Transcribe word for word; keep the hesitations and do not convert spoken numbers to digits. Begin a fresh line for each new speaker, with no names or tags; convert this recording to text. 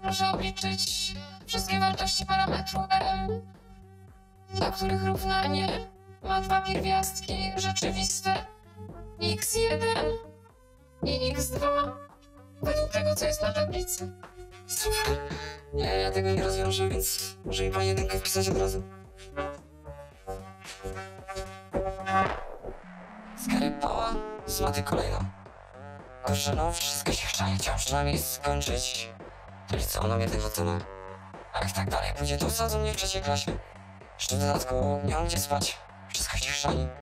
Proszę obliczyć wszystkie wartości parametru R, dla których równanie ma dwa pierwiastki rzeczywiste x jeden i x dwa według tego, co jest na tablicy.
Super. Nie, ja tego nie rozwiążę, więc może mi pani jedynkę wpisać od razu. Skarypała z maty kolejną. Kurczę, no wszystko się chrzani, chciałem przynajmniej skończyć liceum jednego ocena. A jak tak dalej pójdzie, to wsadzą mnie w trzeciej klasie. Jeszcze w dodatku nie mam gdzie spać. Wszystko się chrzani.